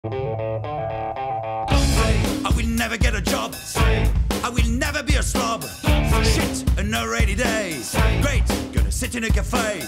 I will never get a job. I will never be a slob. Shit, and no rainy days. Great, gonna sit in a cafe.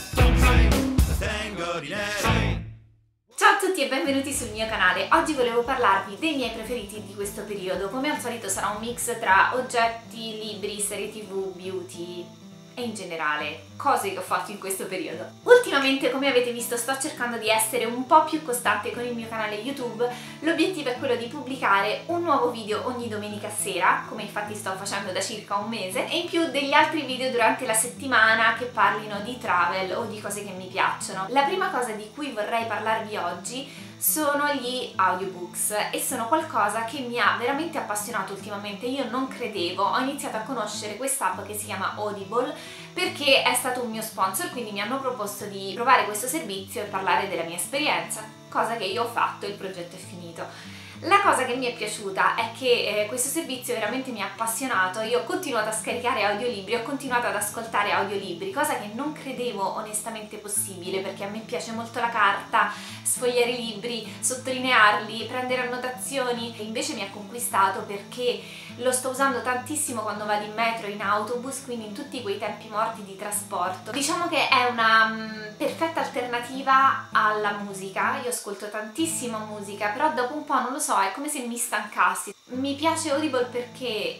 Thank God, yeah. Ciao a tutti e benvenuti sul mio canale. Oggi volevo parlarvi dei miei preferiti di questo periodo. Come al solito sarà un mix tra oggetti, libri, serie tv, beauty e in generale cose che ho fatto in questo periodo. Ultimamente, come avete visto, sto cercando di essere un po' più costante con il mio canale YouTube. L'obiettivo è quello di pubblicare un nuovo video ogni domenica sera, come infatti sto facendo da circa un mese, e in più degli altri video durante la settimana che parlino di travel o di cose che mi piacciono. La prima cosa di cui vorrei parlarvi oggi sono gli audiobooks e sono qualcosa che mi ha veramente appassionato ultimamente. Io non credevo, ho iniziato a conoscere quest'app che si chiama Audible perché è stato un mio sponsor, quindi mi hanno proposto di provare questo servizio e parlare della mia esperienza, cosa che io ho fatto, il progetto è finito. La cosa che mi è piaciuta è che questo servizio veramente mi ha appassionato. Io ho continuato a scaricare audiolibri, ho continuato ad ascoltare audiolibri, cosa che non credevo onestamente possibile, perché a me piace molto la carta, sfogliare i libri, sottolinearli, prendere annotazioni, e invece mi ha conquistato perché lo sto usando tantissimo quando vado in metro, in autobus, quindi in tutti quei tempi morti di trasporto. Diciamo che è una perfetta alternativa alla musica. Io ascolto tantissima musica, però dopo un po', non lo so, è come se mi stancassi. Mi piace Audible perché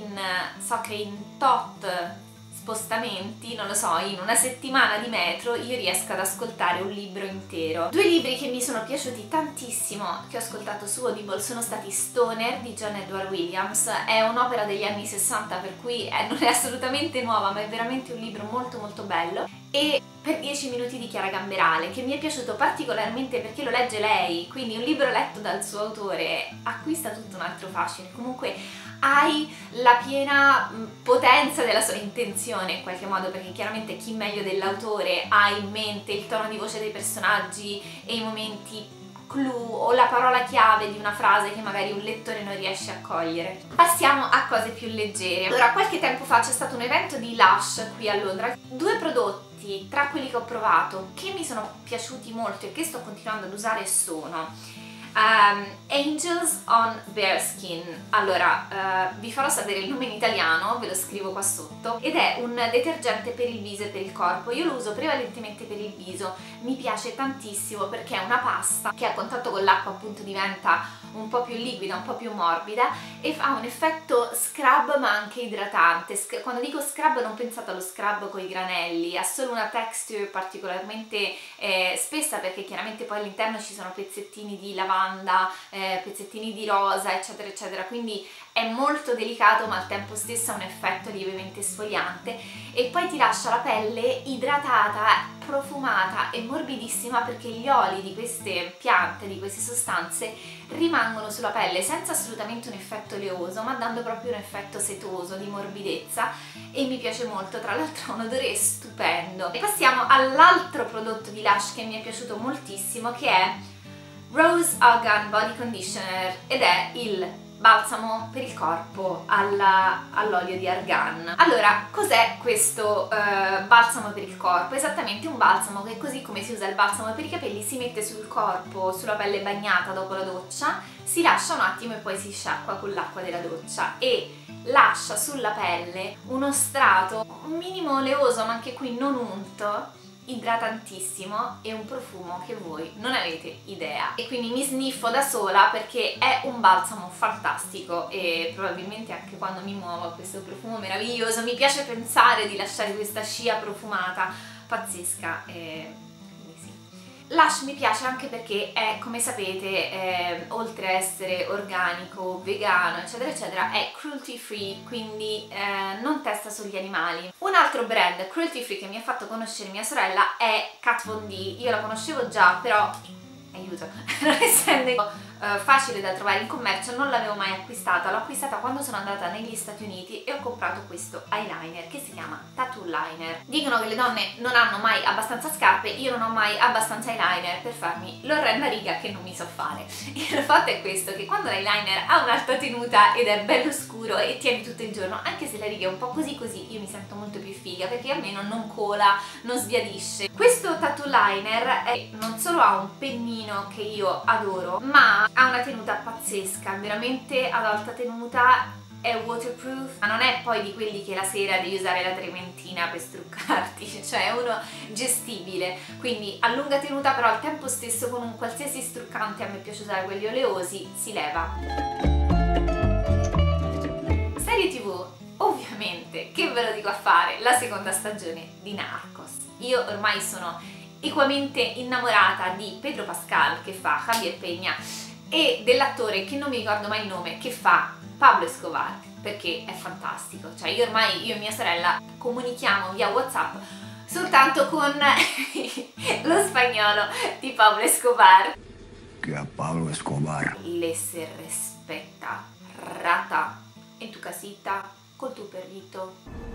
so che in tot spostamenti, non lo so, in una settimana di metro io riesco ad ascoltare un libro intero. Due libri che mi sono piaciuti tantissimo, che ho ascoltato su Audible, sono stati Stoner di John Edward Williams. È un'opera degli anni 60, per cui non è assolutamente nuova, ma è veramente un libro molto molto bello. E Per 10 minuti di Chiara Gamberale, che mi è piaciuto particolarmente perché lo legge lei, quindi un libro letto dal suo autore acquista tutto un altro fascino. Comunque hai la piena potenza della sua intenzione in qualche modo, perché chiaramente chi meglio dell'autore ha in mente il tono di voce dei personaggi e i momenti clou o la parola chiave di una frase che magari un lettore non riesce a cogliere. Passiamo a cose più leggere. Allora, qualche tempo fa c'è stato un evento di Lush qui a Londra. Due prodotti tra quelli che ho provato che mi sono piaciuti molto e che sto continuando ad usare sono Angels on Bearskin. Allora, vi farò sapere il nome in italiano, ve lo scrivo qua sotto, ed è un detergente per il viso e per il corpo. Io lo uso prevalentemente per il viso, mi piace tantissimo perché è una pasta che a contatto con l'acqua appunto diventa un po' più liquida, un po' più morbida e fa un effetto scrub ma anche idratante. Quando dico scrub non pensate allo scrub con i granelli, ha solo una texture particolarmente spessa, perché chiaramente poi all'interno ci sono pezzettini di lavanda, pezzettini di rosa, eccetera eccetera, quindi è molto delicato ma al tempo stesso ha un effetto lievemente esfoliante e poi ti lascia la pelle idratata, profumata e morbidissima, perché gli oli di queste piante, di queste sostanze rimangono sulla pelle senza assolutamente un effetto oleoso, ma dando proprio un effetto setoso, di morbidezza, e mi piace molto. Tra l'altro ha un odore stupendo. E passiamo all'altro prodotto di Lush che mi è piaciuto moltissimo, che è Rose Argan Body Conditioner, ed è il balsamo per il corpo all'olio di argan. Allora, cos'è questo balsamo per il corpo? Esattamente un balsamo che, così come si usa il balsamo per i capelli, si mette sul corpo, sulla pelle bagnata dopo la doccia, si lascia un attimo e poi si sciacqua con l'acqua della doccia e lascia sulla pelle uno strato un minimo oleoso, ma anche qui non unto, idratantissimo, e un profumo che voi non avete idea. E quindi mi sniffo da sola perché è un balsamo fantastico e probabilmente anche quando mi muovo questo profumo meraviglioso. Mi piace pensare di lasciare questa scia profumata pazzesca Lush mi piace anche perché è, come sapete, oltre a essere organico, vegano, eccetera eccetera, è cruelty free, quindi non testa sugli animali. Un altro brand cruelty free che mi ha fatto conoscere mia sorella è Kat Von D. Io la conoscevo già, però aiuto, non essendo facile da trovare in commercio non l'avevo mai acquistata. L'ho acquistata quando sono andata negli Stati Uniti e ho comprato questo eyeliner che si chiama Tattoo Liner. Dicono che le donne non hanno mai abbastanza scarpe, io non ho mai abbastanza eyeliner per farmi l'orrenda riga che non mi so fare. Il fatto è questo, che quando l'eyeliner ha un'alta tenuta ed è bello scuro e tieni tutto il giorno, anche se la riga è un po' così così, io mi sento molto più figa perché almeno non cola, non sbiadisce. Questo tattoo liner non solo ha un pennino che io adoro, ma ma ha una tenuta pazzesca, veramente ad alta tenuta, è waterproof, ma non è poi di quelli che la sera devi usare la trementina per struccarti, cioè è uno gestibile, quindi a lunga tenuta, però al tempo stesso con un qualsiasi struccante, a me piace usare quelli oleosi, si leva. Serie TV, ovviamente, che ve lo dico a fare, la seconda stagione di Narcos. Io ormai sono equamente innamorata di Pedro Pascal, che fa Javier Peña, e dell'attore, che non mi ricordo mai il nome, che fa Pablo Escobar, perché è fantastico. Cioè io ormai, io e mia sorella comunichiamo via WhatsApp soltanto con lo spagnolo di Pablo Escobar. Che a Pablo Escobar Le se respetta, rata, en tu casita, col tuo perrito.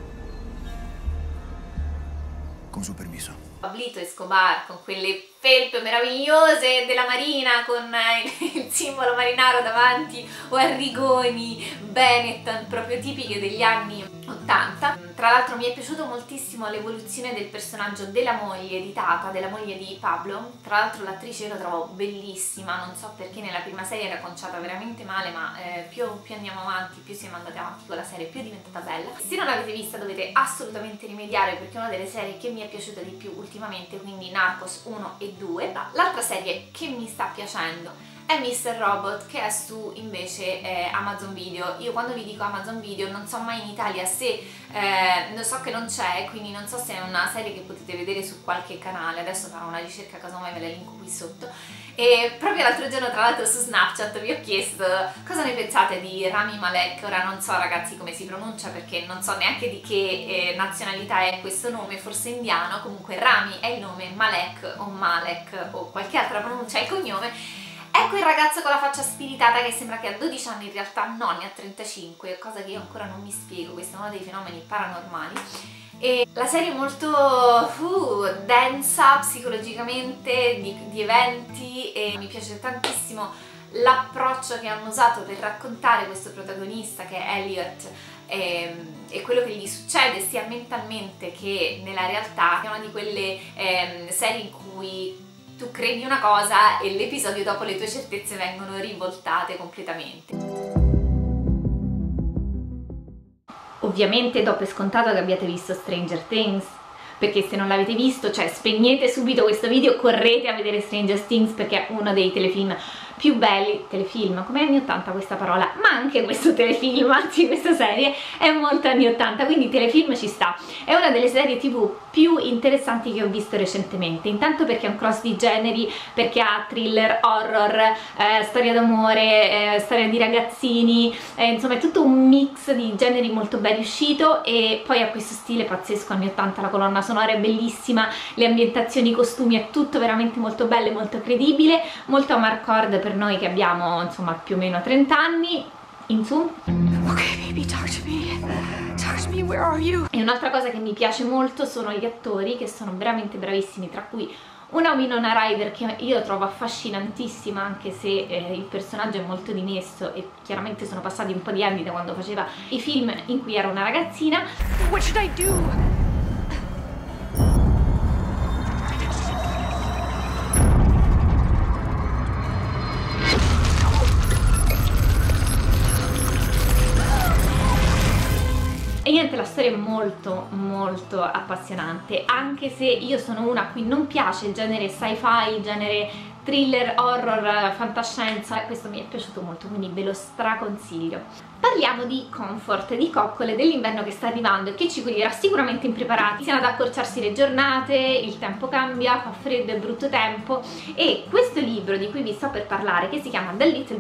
con su permiso. Pablito Escobar con quelle felpe meravigliose della Marina con il simbolo marinaro davanti, o Arrigoni, Benetton, proprio tipiche degli anni 80. Tra l'altro mi è piaciuto moltissimo l'evoluzione del personaggio della moglie di Tata, della moglie di Pablo. Tra l'altro l'attrice io la trovo bellissima, non so perché nella prima serie era conciata veramente male, ma più andiamo avanti, più siamo andati avanti con la serie, più è diventata bella. Se non l'avete vista dovete assolutamente rimediare, perché è una delle serie che mi è piaciuta di più ultimamente, quindi Narcos 1 e 2. L'altra serie che mi sta piacendo è Mr. Robot, che è su invece Amazon Video. Io quando vi dico Amazon Video non so mai in Italia se, lo so che non c'è, quindi non so se è una serie che potete vedere su qualche canale. Adesso farò una ricerca, casomai ve la linko qui sotto. E proprio l'altro giorno, tra l'altro, su Snapchat vi ho chiesto cosa ne pensate di Rami Malek. Ora non so ragazzi come si pronuncia, perché non so neanche di che nazionalità è questo nome, forse indiano. Comunque Rami è il nome, Malek o Malek o qualche altra pronuncia è il cognome. È quel ragazzo con la faccia spiritata che sembra che ha 12 anni, in realtà no, ne ha 35, cosa che io ancora non mi spiego. Questo è uno dei fenomeni paranormali. E la serie è molto densa psicologicamente, di eventi, e mi piace tantissimo l'approccio che hanno usato per raccontare questo protagonista che è Elliot e quello che gli succede sia mentalmente che nella realtà. È una di quelle serie in cui tu credi una cosa e l'episodio dopo le tue certezze vengono rivoltate completamente. Ovviamente do per scontato che abbiate visto Stranger Things, perché se non l'avete visto, cioè spegnete subito questo video, correte a vedere Stranger Things, perché è uno dei telefilm più belli, telefilm, come anni 80 questa parola, ma anche questo telefilm, anzi questa serie è molto anni 80, quindi telefilm ci sta. È una delle serie TV più interessanti che ho visto recentemente, intanto perché è un cross di generi, perché ha thriller, horror, storia d'amore, storia di ragazzini, insomma è tutto un mix di generi molto ben riuscito, e poi ha questo stile pazzesco anni 80, la colonna sonora è bellissima, le ambientazioni, i costumi, è tutto veramente molto bello e molto credibile, molto amarcord per noi che abbiamo insomma più o meno 30 anni in su. Okay, baby, talk to me. Talk to me, where are you? E un'altra cosa che mi piace molto sono gli attori, che sono veramente bravissimi, tra cui una Winona Ryder che io trovo affascinantissima, anche se il personaggio è molto dimesso e chiaramente sono passati un po' di anni da quando faceva i film in cui era una ragazzina. What should I do? E niente, la storia è molto molto appassionante, anche se io sono una a cui non piace il genere sci-fi, il genere thriller, horror, fantascienza. Questo mi è piaciuto molto, quindi ve lo straconsiglio. Parliamo di comfort, di coccole dell'inverno che sta arrivando e che ci coglierà sicuramente impreparati. Iniziano ad accorciarsi le giornate, il tempo cambia, fa freddo e brutto tempo, e questo libro di cui vi sto per parlare, che si chiama The Little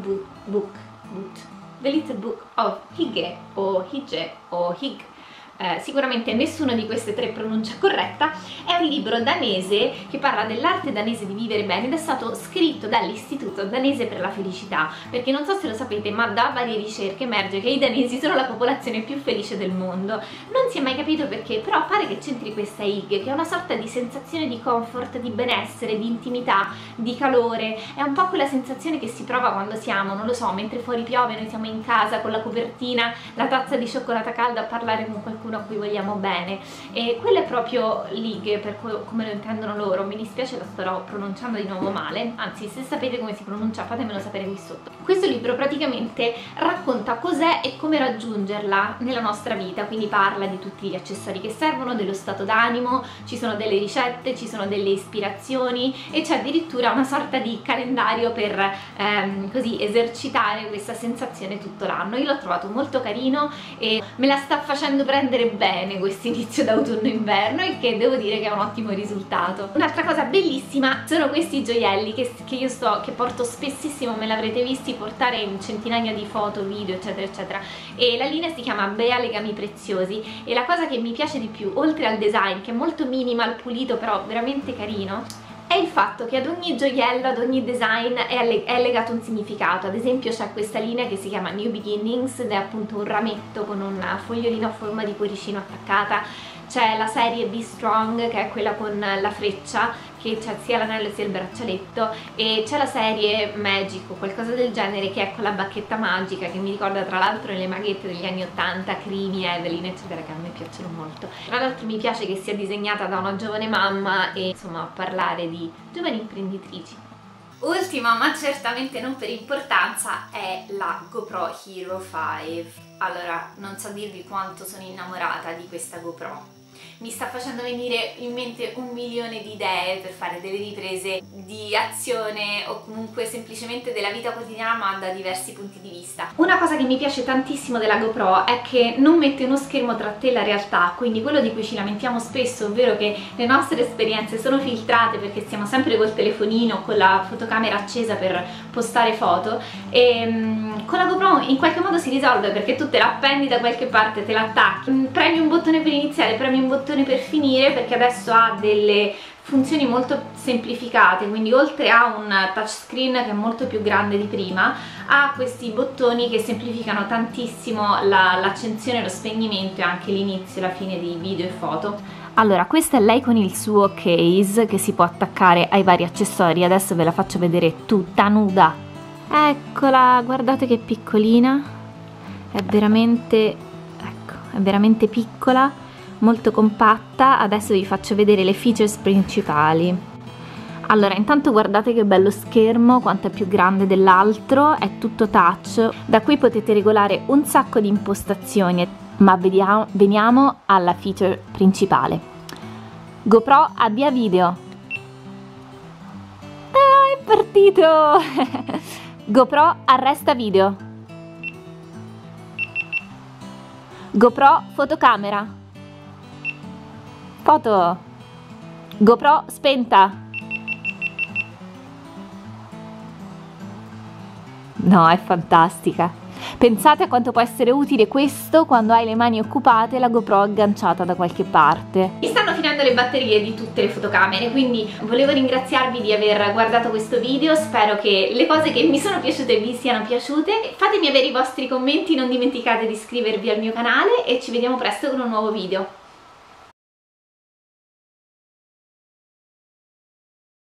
Book of Hygge o Hygge o Hig, sicuramente nessuna di queste tre pronuncia corretta. È un libro danese che parla dell'arte danese di vivere bene ed è stato scritto dall'Istituto Danese per la Felicità, perché non so se lo sapete, ma da varie ricerche emerge che i danesi sono la popolazione più felice del mondo. Non si è mai capito perché, però pare che c'entri questa Hig, che è una sorta di sensazione di comfort, di benessere, di intimità, di calore. È un po' quella sensazione che si prova quando siamo, non lo so, mentre fuori piove, noi siamo in casa con la copertina, la tazza di cioccolata calda a parlare con qualcuno qualcuno a cui vogliamo bene, e quello è proprio League, per come lo intendono loro. Mi dispiace, lo starò pronunciando di nuovo male, anzi se sapete come si pronuncia fatemelo sapere qui sotto. Questo libro praticamente racconta cos'è e come raggiungerla nella nostra vita, quindi parla di tutti gli accessori che servono, dello stato d'animo, ci sono delle ricette, ci sono delle ispirazioni e c'è addirittura una sorta di calendario per così esercitare questa sensazione tutto l'anno. Io l'ho trovato molto carino e me la sta facendo prendere bene questo inizio d'autunno-inverno, il che devo dire che è un ottimo risultato. Un'altra cosa bellissima sono questi gioielli che porto spessissimo, me l'avrete visti portare in centinaia di foto, video eccetera eccetera, e la linea si chiama Bea Legami Preziosi, e la cosa che mi piace di più, oltre al design che è molto minimal, pulito però veramente carino, è il fatto che ad ogni gioiello, ad ogni design è legato un significato. Ad esempio c'è questa linea che si chiama New Beginnings ed è appunto un rametto con un fogliolino a forma di cuoricino attaccata. C'è la serie Be Strong, che è quella con la freccia, che c'è sia l'anello sia il braccialetto, e c'è la serie Magic o qualcosa del genere che è con la bacchetta magica, che mi ricorda tra l'altro le maghette degli anni 80, Creamy, Evelyn eccetera, che a me piacciono molto. Tra l'altro mi piace che sia disegnata da una giovane mamma e insomma parlare di giovani imprenditrici. Ultima, ma certamente non per importanza, è la GoPro Hero 5. Allora, non so dirvi quanto sono innamorata di questa GoPro. Mi sta facendo venire in mente un milione di idee per fare delle riprese di azione o comunque semplicemente della vita quotidiana, ma da diversi punti di vista. Una cosa che mi piace tantissimo della GoPro è che non mette uno schermo tra te e la realtà, quindi quello di cui ci lamentiamo spesso, ovvero che le nostre esperienze sono filtrate perché stiamo sempre col telefonino, con la fotocamera accesa per postare foto, e con la GoPro in qualche modo si risolve, perché tu te la appendi da qualche parte, te la attacchi, premi un bottone per iniziare, premi un bottone per finire, perché adesso ha delle funzioni molto semplificate, quindi oltre a un touchscreen che è molto più grande di prima, ha questi bottoni che semplificano tantissimo l'accensione, lo spegnimento e anche l'inizio e la fine di video e foto. Allora, questa è lei con il suo case che si può attaccare ai vari accessori. Adesso ve la faccio vedere tutta nuda. Eccola, guardate che piccolina, è veramente piccola, molto compatta. Adesso vi faccio vedere le features principali. Allora, intanto guardate che bello schermo, quanto è più grande dell'altro, è tutto touch. Da qui potete regolare un sacco di impostazioni, ma veniamo alla feature principale. GoPro avvia video. Ah, è partito! GoPro arresta video. GoPro fotocamera. Foto. GoPro spenta. No, è fantastica. Pensate a quanto può essere utile questo quando hai le mani occupate e la GoPro agganciata da qualche parte. Mi stanno finendo le batterie di tutte le fotocamere, quindi volevo ringraziarvi di aver guardato questo video. Spero che le cose che mi sono piaciute vi siano piaciute. Fatemi avere i vostri commenti, non dimenticate di iscrivervi al mio canale e ci vediamo presto con un nuovo video.